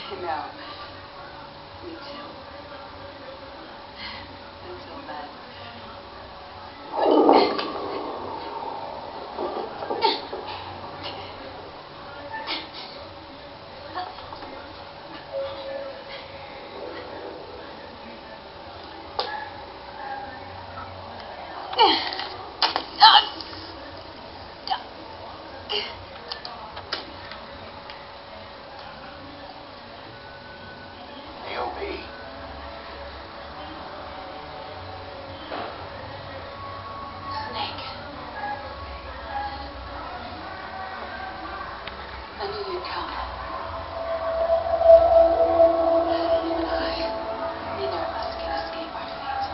No. Me too. Until then. Naomi. Snake. I knew you'd come. You and I, neither of us can escape our fate.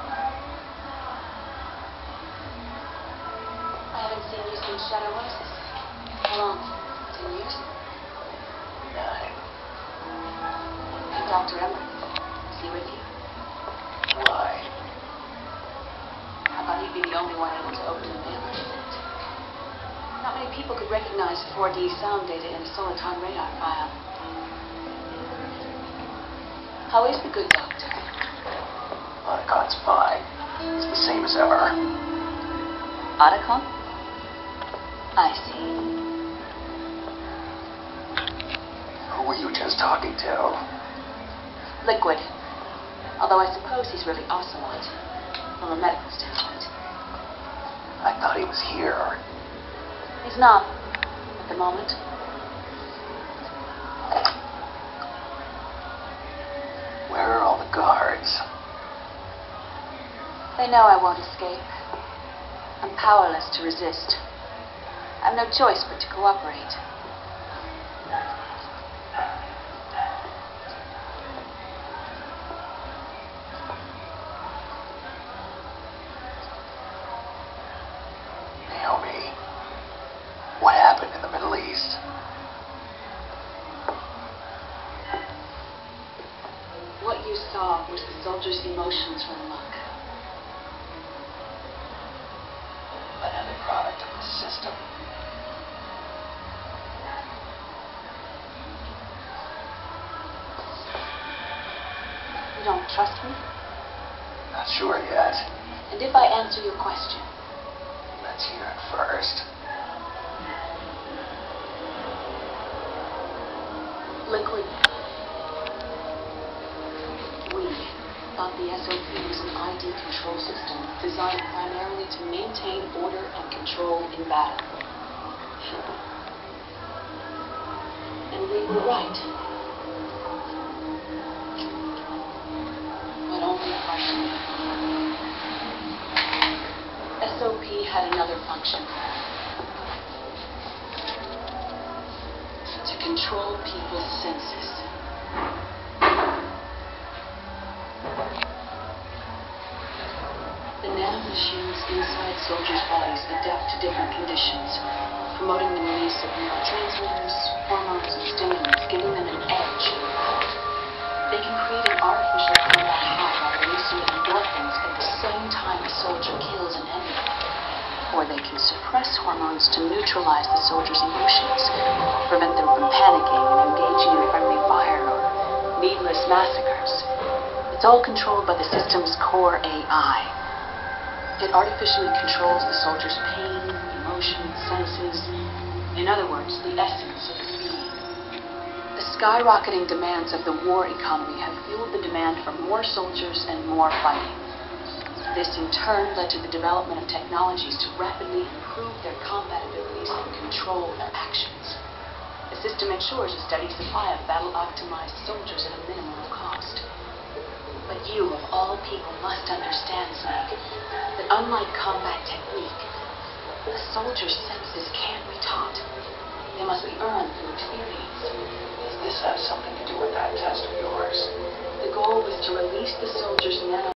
I haven't seen you since Shadow Roses. How long? 10 years? 9. And Dr. Emmer, is he with you? Why? I thought he'd be the only one able to open the mail. Not many people could recognize 4D sound data in a soliton radar file. How is the good doctor? Otacon's fine. It's the same as ever. Otacon? I see. Who were you just talking to? Liquid. Although I suppose he's really Ocelot, from a medical standpoint. I thought he was here. He's not, at the moment. Where are all the guards? They know I won't escape. I'm powerless to resist. I have no choice but to cooperate. Naomi, what happened in the Middle East? What you saw was the soldiers' emotions run amok. An end product of the system. You don't trust me? Not sure yet. And if I answer your question, Let's hear it first. Liquid. We thought the SOP was an ID control system designed primarily to maintain order and control in battle. And we were right. But only partially. SOP had another function. To control people's senses. The nanomachines inside soldiers' bodies adapt to different conditions, promoting the release of neurotransmitters, hormones, and stimulants, giving them an edge. They can create an artificial combat high by releasing endorphins at the same time a soldier kills an enemy. Or they can suppress hormones to neutralize the soldier's emotions, prevent them from panicking and engaging in friendly fire or needless massacres. It's all controlled by the system's core AI. It artificially controls the soldier's pain, emotions, senses, in other words, the essence of his being. The skyrocketing demands of the war economy have fueled the demand for more soldiers and more fighting. This in turn led to the development of technologies to rapidly improve their combat abilities and control their actions. The system ensures a steady supply of battle-optimized soldiers at a minimal cost. But you, of all people, must understand, Snake, that unlike combat technique, a soldier's senses can't be taught. They must be earned through experience. Does this have something to do with that test of yours? The goal was to release the soldier's nano